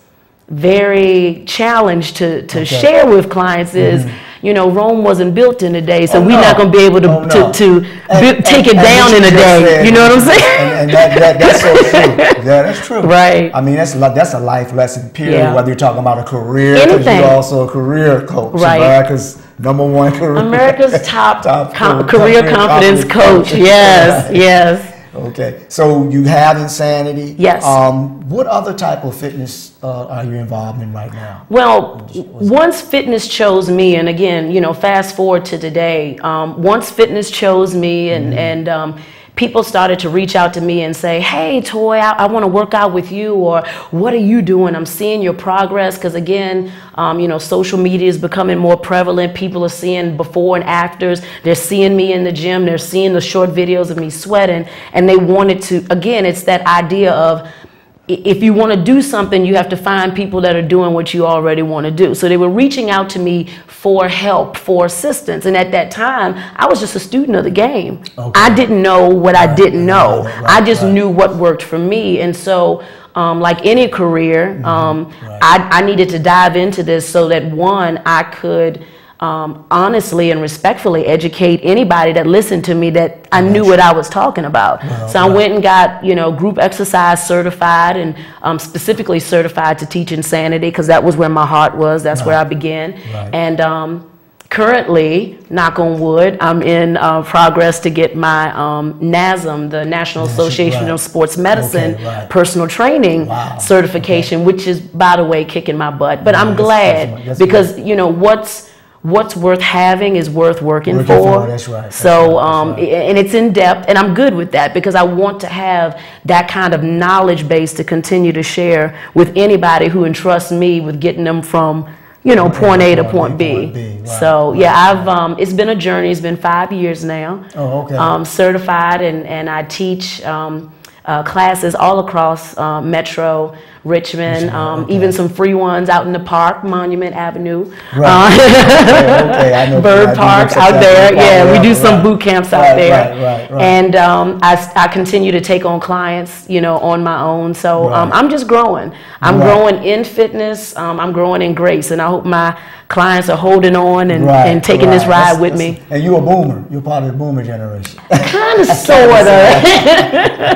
very challenged to, to okay. share with clients is, mm-hmm. you know, Rome wasn't built in a day, so oh, we're no. not going to be able to, oh, no. to, to and, bu- take and, it down in a day. Said, you know what I'm saying? And, and that, that, that's so true. Yeah, that's true. Right. I mean, that's, that's a life lesson, period, yeah. whether you're talking about a career, because you're also a career coach. Right. America's number one career. America's top, top com- career, career confidence coach. coach. Yes, right. yes. Okay, so you have Insanity. Yes. Um, what other type of fitness uh, are you involved in right now? Well, once fitness chose me, and again, you know, fast forward to today, um, once fitness chose me, and, mm-hmm. and um, people started to reach out to me and say, hey, Toy, I, I want to work out with you, or what are you doing? I'm seeing your progress, because again, um, you know, social media is becoming more prevalent. People are seeing before and afters. They're seeing me in the gym. They're seeing the short videos of me sweating, and they wanted to, again, it's that idea of, if you want to do something, you have to find people that are doing what you already want to do. So they were reaching out to me for help, for assistance. And at that time, I was just a student of the game. Okay. I didn't know what right. I didn't know. Right, right, I just right. knew what worked for me. And so, um, like any career, mm-hmm. um, right. I, I needed to dive into this so that, one, I could Um, honestly and respectfully educate anybody that listened to me that I knew what I was talking about. Well, so I right. went and got, you know, group exercise certified, and um, specifically certified to teach Insanity, because that was where my heart was. That's right. where I began. Right. And um, currently, knock on wood, I'm in uh, progress to get my um, NASM, the National yes, Association right. of Sports Medicine, okay, right. personal training wow. certification, okay. which is, by the way, kicking my butt. But yeah, I'm glad that's, that's because, good. you know, what's What's worth having is worth working, working for. for. That's right. That's so, right. Um, That's right. and it's in depth, and I'm good with that, because I want to have that kind of knowledge base to continue to share with anybody who entrusts me with getting them from, you know, point A to point B. Point B. Right. So, yeah, right. I've um, it's been a journey. It's been five years now. Oh, okay. Um, certified, and and I teach um, uh, classes all across uh, Metro. Richmond, um, okay. even some free ones out in the park, Monument Avenue, right. uh, okay, okay. I know Bird Park out there. Yeah, we do some right. boot camps out right, there, right, right, right. and um, I, I continue to take on clients, you know, on my own. So right. um, I'm just growing. I'm right. growing in fitness. Um, I'm growing in grace, and I hope my clients are holding on and, right, and taking right. this ride that's, with that's, me. And you're a boomer. You're part of the boomer generation. Kind of, sort of.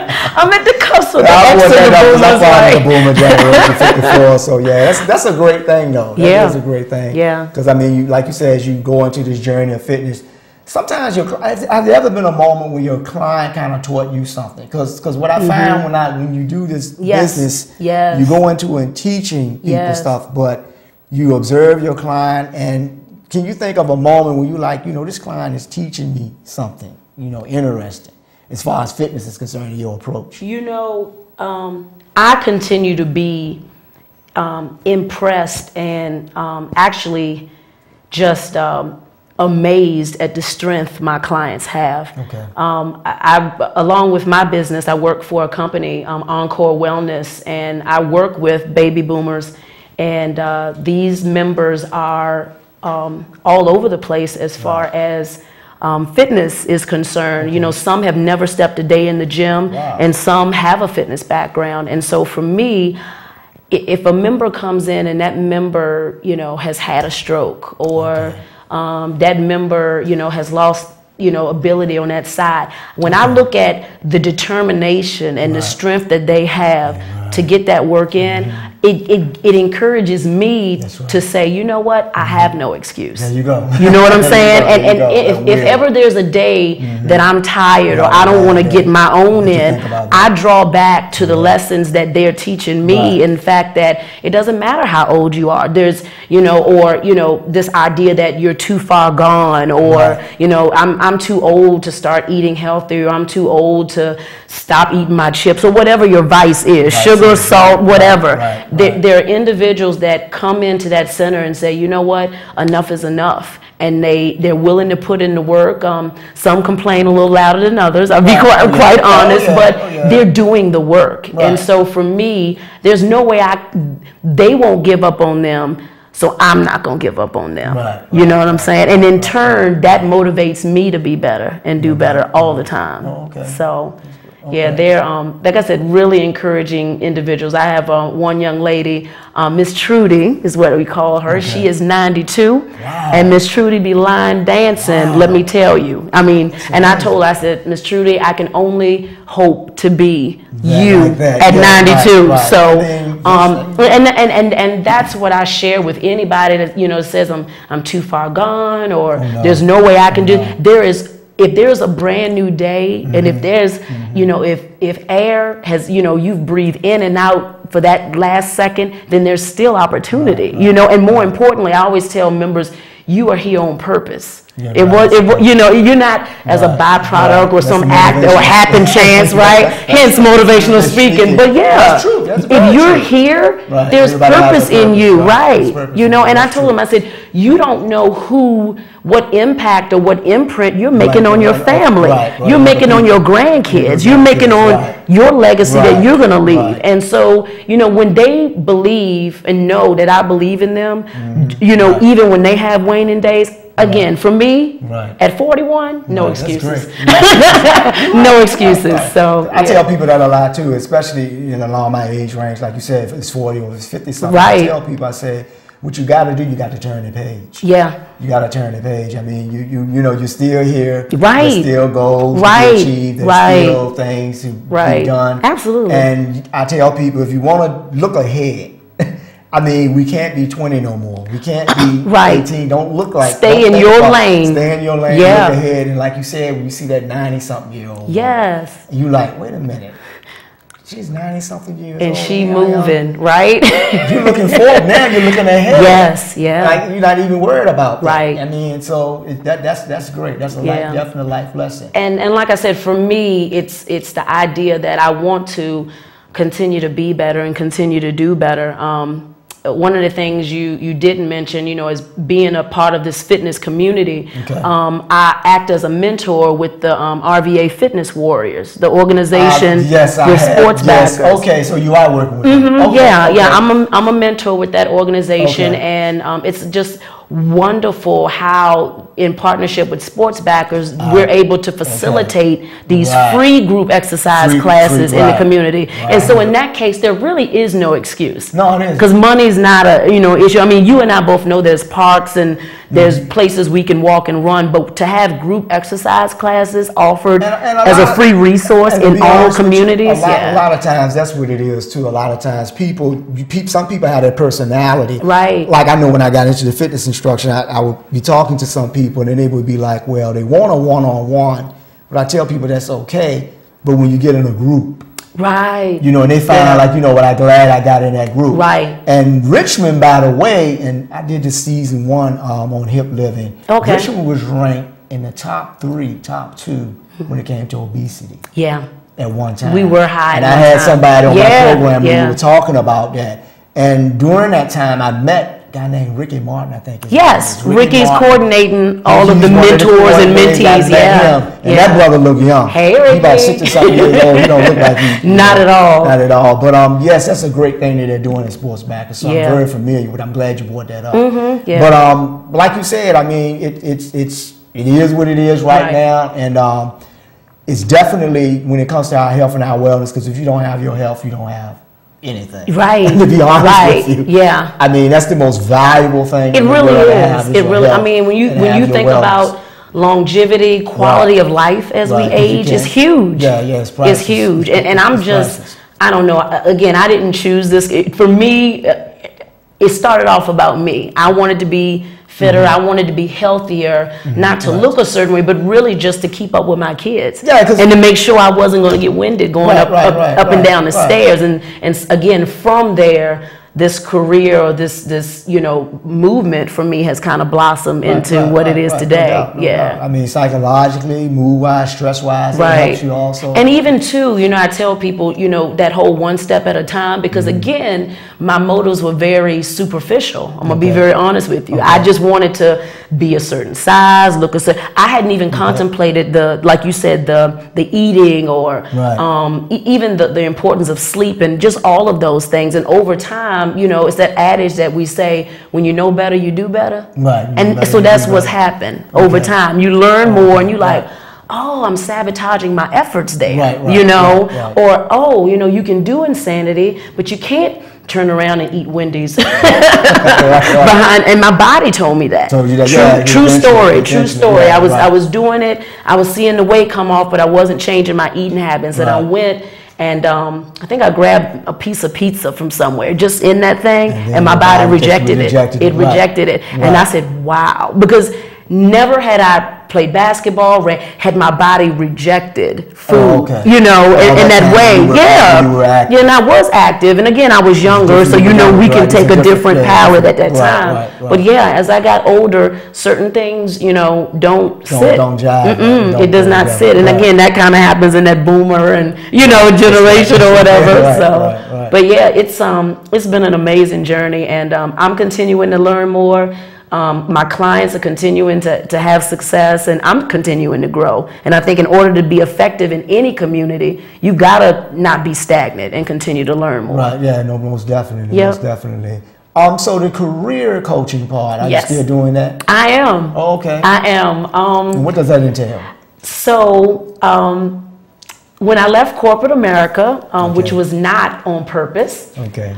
I meant to cuss with the I X was in the that boomers. I'm part Right? of the boomer generation, fifty-four. So yeah, that's that's a great thing though. That Yeah. is a great thing. Yeah. Because I mean, you, like you said, as you go into this journey of fitness, sometimes your has, has there ever been a moment where your client kind of taught you something? Because because what I Mm-hmm. found when I when you do this Yes. business, Yes. you go into and teaching people Yes. stuff, but you observe your client. And can you think of a moment where you like, you know, this client is teaching me something, you know, interesting as far as fitness is concerned in your approach? You know, um, I continue to be um, impressed and um, actually just um, amazed at the strength my clients have. Okay. Um, I, I, along with my business, I work for a company, um, Encore Wellness, and I work with baby boomers, and uh, these members are um, all over the place as far Right. as um, fitness is concerned. You know, some have never stepped a day in the gym, Wow. and some have a fitness background. And so for me, i- if a member comes in and that member, you know, has had a stroke, or Okay. um, that member, you know, has lost, you know, ability on that side, when I look at the determination and the Right. strength that they have Right. to get that work in, it, it, it encourages me That's right. to say, you know what, I have no excuse. There you go. You know what I'm There you saying? go, And, there and you go. if, That if will. ever there's a day that I'm tired or Right, I don't right, want to right. get my own What you in, think about I that? draw back to the lessons that they're teaching me. Right. In fact, that it doesn't matter how old you are. There's, you know, or, you know, this idea that you're too far gone, or, Right. you know, I'm, I'm too old to start eating healthy, or I'm too old to stop eating my chips, or whatever your vice is, Right. sugar, salt, whatever. Right, right, There, right. there are individuals that come into that center and say, you know what, enough is enough. And they, they're willing to put in the work. Um, some complain a little louder than others, I'll be Right. quite, Oh, yeah. quite Oh, honest, yeah. but Oh, yeah. they're doing the work. Right. And so for me, there's no way I, they won't give up on them, so I'm not gonna give up on them. Right. You know what I'm saying? And in turn, that motivates me to be better and do better all the time. Oh, okay. So, yeah, Okay. they're, um, like I said, really encouraging individuals. I have uh, one young lady, um, Miss Trudy is what we call her. Okay. She is ninety-two, Wow. and Miss Trudy be line dancing, Wow. let me tell you. I mean, and I told her, I said, Miss Trudy, I can only hope to be That- you like that. at Yeah, ninety-two. right, right. So, I mean, um, and, and, and, and that's what I share with anybody that, you know, says I'm, I'm too far gone, or Oh, no. there's no way I can Oh, do. no. There is, if there's a brand new day, and Mm-hmm. if there's, you know, if, if air has, you know, you've breathed in and out for that last second, then there's still opportunity, Right, you know, and more right. importantly, I always tell members, you are here on purpose. Yeah, it was, right. it, wa- you know, you're not as a Right, byproduct right. or That's some the act or motivation. happen chance, right? Hence motivational That's speaking. speaking. But yeah, That's true. That's if very you're true. here, Right. there's Everybody has purpose a in purpose, you, right. There's right? purpose You in know, you. and I That's told true. him, I said, you don't know who, what impact or what imprint you're making Right, on your right, family. right, right. You're making on your Your grandkids. You're making on right. your legacy that Right, you're going to leave. right. And so, you know, when they believe and know that I believe in them, you know, Right. even when they have waning days, again, for me, Right. at forty-one, no Right, that's excuses. great. No excuses. So, I yeah. tell people that a lot too, especially you know, along my age range. Like you said, if it's forty or it's fifty something. Right. I tell people, I say, what you got to do, you got to turn the page. Yeah. You got to turn the page. I mean, you you you know, you're still here. Right. There's still goals Right. to be achieved. There's Right. still things to Right. be done. Absolutely. And I tell people, if you want to look ahead, I mean, we can't be twenty no more. We can't be Right. eighteen. Don't look like. Stay don't in think your about- lane. Stay in your lane. Yeah. Look ahead, and like you said, when you see that ninety-something year old. Yes. You like, wait a minute. She's ninety-something years And old. she Yeah, moving, right? yeah. You're looking forward now. You're looking ahead. Yes, yeah. Like you're not even worried about that. Right. I mean, so it, that that's that's great. That's a Yeah. life, definite life lesson. And and like I said, for me, it's it's the idea that I want to continue to be better and continue to do better. Um, one of the things you you didn't mention, you know, is being a part of this fitness community. Okay. Um, I act as a mentor with the um, R V A Fitness Warriors, the organization Uh, yes, I with have. sports Yes. backers. Okay, so you are working with them. Mhm, Okay, yeah, okay. yeah. I'm a, I'm a mentor with that organization, Okay. and um, it's just wonderful how, in partnership with sports backers, uh, we're able to facilitate okay. these right. free group exercise free, classes free, in right. the community. Right. And so in that case, there really is no excuse. No, it is. Because money's not a you know issue. I mean, you and I both know there's parks and there's mm-hmm. places we can walk and run, but to have group exercise classes offered and, and a as a free resource in all communities. You, a, lot, yeah. a lot of times, that's what it is too. A lot of times, people, you, some people have their personality. Right. Like I know when I got into the fitness instruction, I, I would be talking to some people, and then they would be like, "Well, they want a one-on-one," but I tell people that's okay. But when you get in a group. Right. You know, and they find yeah. out, like, you know what, I'm glad I got in that group. Right. And Richmond, by the way, and I did this season one um, on Hip Living. Okay. Richmond was ranked in the top three, top two when it came to obesity. Yeah. At one time. We were high. And I had time. somebody on yeah. my program yeah. and we were talking about that. And during that time, I met a guy named Ricky Martin, I think. Yes, Ricky Ricky's Martin. coordinating all of the mentors and mentees. Yeah. Him. And yeah. that brother looked young. Hey, Ricky. He about sixty something years old. He don't look like he. Not know, at all. Not at all. But um, yes, that's a great thing that they're doing in sports backers. So yeah. I'm very familiar with. I'm glad you brought that up. Mm-hmm. Yeah. But um, like you said, I mean, it, it's it's it is what it is right, right. now, and um, it's definitely when it comes to our health and our wellness. Because if you don't have your health, you don't have anything. Right. To be honest right. with you. Yeah. I mean, that's the most valuable thing. It really is. is It really. I mean, when you when you think wellness. about longevity, quality right. of life as right. we age is huge. Yeah, yeah, it's priceless. It's huge, and, and I'm it's just, priceless. I don't know. Again, I didn't choose this. It, for me, it started off about me. I wanted to be fitter. Mm-hmm. I wanted to be healthier, mm-hmm. not to right. look a certain way, but really just to keep up with my kids. Yeah, and to make sure I wasn't going to get winded going right, up, right, up, right, up right, and down the right. stairs. And and again, from there, this career or this this you know movement for me has kind of blossomed right, into right, what right, it is right, today. No doubt, no yeah. doubt. I mean, psychologically, mood wise, stress wise, right. it helps you also. And even too, you know, I tell people, you know, that whole one step at a time, because mm-hmm. again, my motives were very superficial. I'm gonna okay. be very honest with you. Okay. I just wanted to be a certain size, look a certain. I hadn't even okay. contemplated the, like you said, the the eating or right. um, e- even the the importance of sleep and just all of those things. And over time, you know, it's that adage that we say, when you know better, you do better. Right. And better, so that's what's better. happened Okay. over time. You learn okay. more and you like, right. oh, I'm sabotaging my efforts there, right, right, you know, right, right. or, oh, you know, you can do insanity, but you can't turn around and eat Wendy's right, right. behind. And my body told me that. Told you that true, yeah, true story, true story. Yeah, I was, right. I was doing it. I was seeing the weight come off, but I wasn't changing my eating habits. And right. I went and um, I think I grabbed a piece of pizza from somewhere, just in that thing, and, and my body, body rejected, rejected it. It, it. it Right. rejected it. Right. And I said, wow, because never had I played basketball, had my body rejected food, oh, okay. you know, in, in that way. You were, yeah. You were yeah, and I was active. And again, I was younger, so you know we can take a different palate at that time. Right, right, right. But yeah, as I got older, certain things, you know, don't, don't sit. Don't jive. Don't it does not sit. And right. again, that kind of happens in that boomer and, you know, generation or whatever. right, so, right, right. but yeah, it's um, it's been an amazing journey, and um, I'm continuing to learn more. Um, my clients are continuing to, to have success, and I'm continuing to grow. And I think in order to be effective in any community, you gotta not be stagnant and continue to learn more. Right, yeah, no, most definitely, yep. most definitely. Um, so the career coaching part, are yes. you still doing that? I am. Oh, okay. I am. Um, and what does that entail? So, um, when I left corporate America, um, okay. which was not on purpose, okay.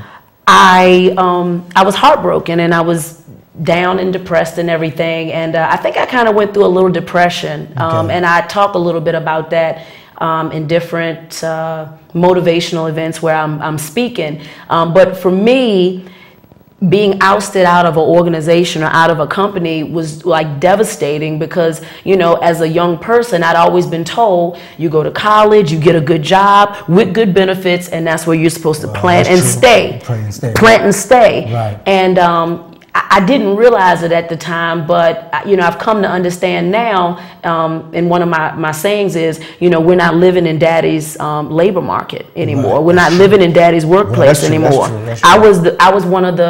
I um, I was heartbroken, and I was down and depressed and everything, and uh, I think I kind of went through a little depression, um, okay. and I talk a little bit about that um, in different uh, motivational events where I'm, I'm speaking. Um, but for me, being ousted out of an organization or out of a company was like devastating, because, you know, as a young person, I'd always been told, you go to college, you get a good job with good benefits, and that's where you're supposed to Well, plant and stay. Plant and stay. Plant and stay. Right. And um, I didn't realize it at the time, but, you know, I've come to understand now, um, and one of my, my sayings is, you know, we're not living in daddy's um, labor market anymore. Right. We're not That's living true. in daddy's workplace well, that's true. anymore. That's true. That's true. I was the, I was one of the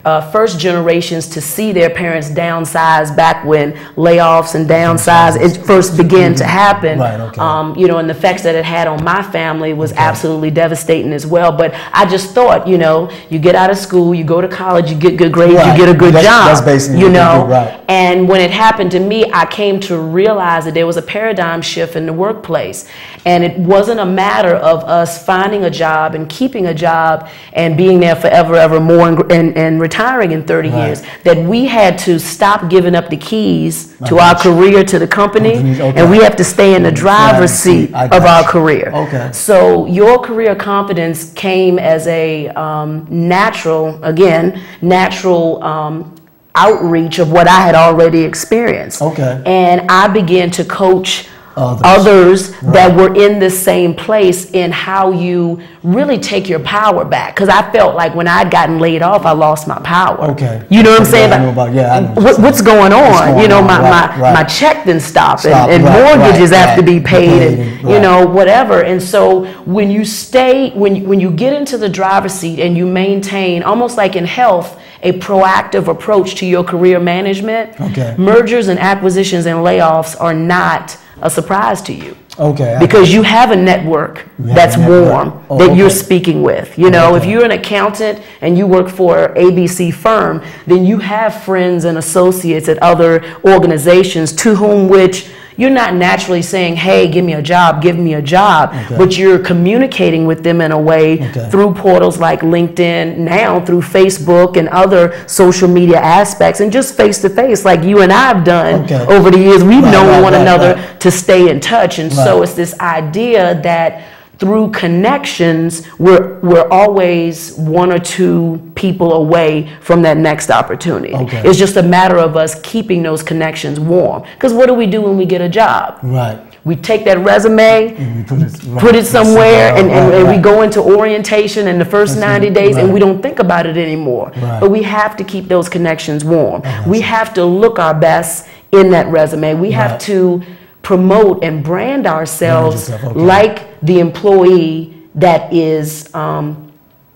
uh, first generations to see their parents downsize back when layoffs and downsize it first began to happen. Right, okay. um, you know, and the effects that it had on my family was okay. absolutely devastating as well. But I just thought, you know, you get out of school, you go to college, you get good grades, right. you get a good that's, job. That's basically you know. Right. And when it happened to me, I came to realize that there was a paradigm shift in the workplace, and it wasn't a matter of us finding a job and keeping a job and being there forever, ever more, and, and, and retiring in thirty right. years. That we had to stop giving up the keys to our career, to the company, okay. and we have to stay in the driver's seat of our career. Okay. So your career confidence came as a um, natural, again, natural um, outreach of what I had already experienced. Okay. And I began to coach Others, others right. that were in the same place in how you really take your power back. Because I felt like when I'd gotten laid off, I lost my power. Okay. You know what I'm saying? Yeah, like, I know about, yeah, I know what, what's going on? What's going you know, on? my, right, my, right. my check didn't stop, Stop, and, and right, mortgages right, have right. to be paid, paid and, and, you right. know, whatever. And so when you stay, when you, when you get into the driver's seat and you maintain, almost like in health, a proactive approach to your career management, okay. mergers and acquisitions and layoffs are not a surprise to you. Okay. Because you have a network that's warm oh, that okay. you're speaking with. You know, okay. if you're an accountant and you work for A B C firm, then you have friends and associates at other organizations to whom which you're not naturally saying, hey, give me a job, give me a job, okay. but you're communicating with them in a way okay. through portals like LinkedIn, now through Facebook and other social media aspects, and just face to face like you and I have done okay. over the years. We've right, known right, one right, another right. to stay in touch. And right. so it's this idea that through connections, we're, we're always one or two people away from that next opportunity. Okay. It's just a matter of us keeping those connections warm. Because what do we do when we get a job? Right. We take that resume, and we put it, right, put it somewhere, and, and, right, and right. we go into orientation in the first That's ninety right. days, right. and we don't think about it anymore. Right. But we have to keep those connections warm. Okay. We have to look our best in that resume. We have Right. to promote and brand ourselves Brand yourself, okay. like the employee that is um,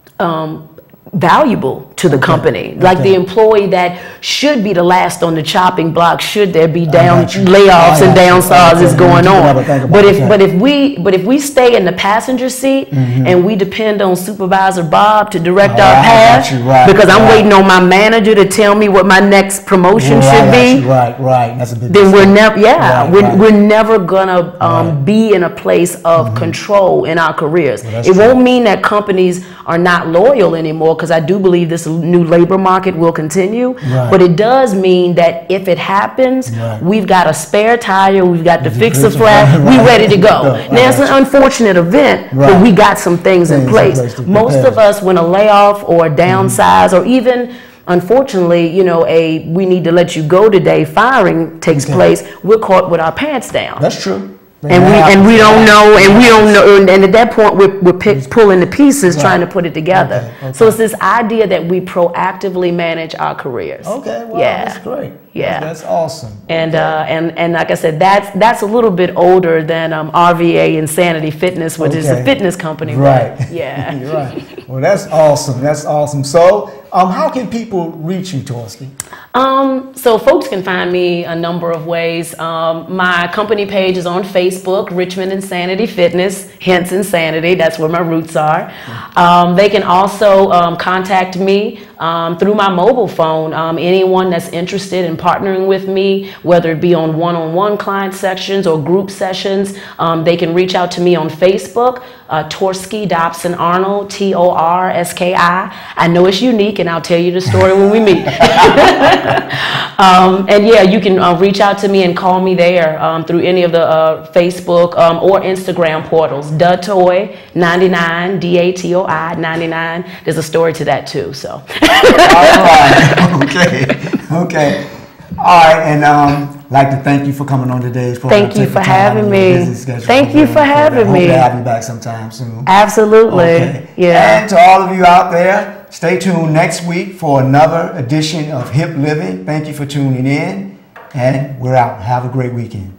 um, valuable to the okay. company, like okay. the employee that should be the last on the chopping block should there be down got you. layoffs and downsizes okay. going on. But if that. but if we but if we stay in the passenger seat mm-hmm. and we depend on Supervisor Bob to direct oh, our path, right, because I'm right. waiting on my manager to tell me what my next promotion right, should be, you. right, right, that's a big then we're never yeah right, we're, right. we're never gonna um, right. be in a place of mm-hmm. control in our careers. Well, it true. won't mean that companies are not loyal anymore, because I do believe this new labor market will continue, right. but it does mean that if it happens, right. we've got a spare tire, we've got to fix a fix flat, right. we ready to go. Right. Now it's an unfortunate event, right. but we got some things, things in place. In place Most prepare. of us, when a layoff or a downsize mm-hmm. or even unfortunately, you know, a we need to let you go today firing takes okay. place, we're caught with our pants down. That's true. And we and we don't know, and we don't know, and at that point we're, we're pick, pulling the pieces, right. trying to put it together. Okay, okay. So it's this idea that we proactively manage our careers. Okay, well, yeah. that's great. Yeah, that's, that's awesome. And okay. uh, and and like I said, that's that's a little bit older than um, R V A Insanity Fitness, which okay. is a fitness company. Right. But, yeah. You're right. Well, that's awesome. That's awesome. So, um, how can people reach you, Torski? Um, so folks can find me a number of ways. Um, my company page is on Facebook, Richmond Insanity Fitness, hence Insanity. That's where my roots are. Um, they can also um, contact me um, through my mobile phone. Um, anyone that's interested in partnering with me, whether it be on one-on-one client sections or group sessions, um, they can reach out to me on Facebook, uh, Torski Dobson Arnold, T O R S K I. I know it's unique, and I'll tell you the story when we meet. um, and yeah, you can uh, reach out to me and call me there um, through any of the uh, Facebook um, or Instagram portals. Datoy ninety-nine, D A T O I ninety-nine. There's a story to that too. So. All right. Okay. Okay. All right. And um, I'd like to thank you for coming on today's program. Thank you for having me. Thank you for having me. Hope to have you back sometime soon. Absolutely. Okay. Yeah. And to all of you out there, stay tuned next week for another edition of Hip Living. Thank you for tuning in, and we're out. Have a great weekend.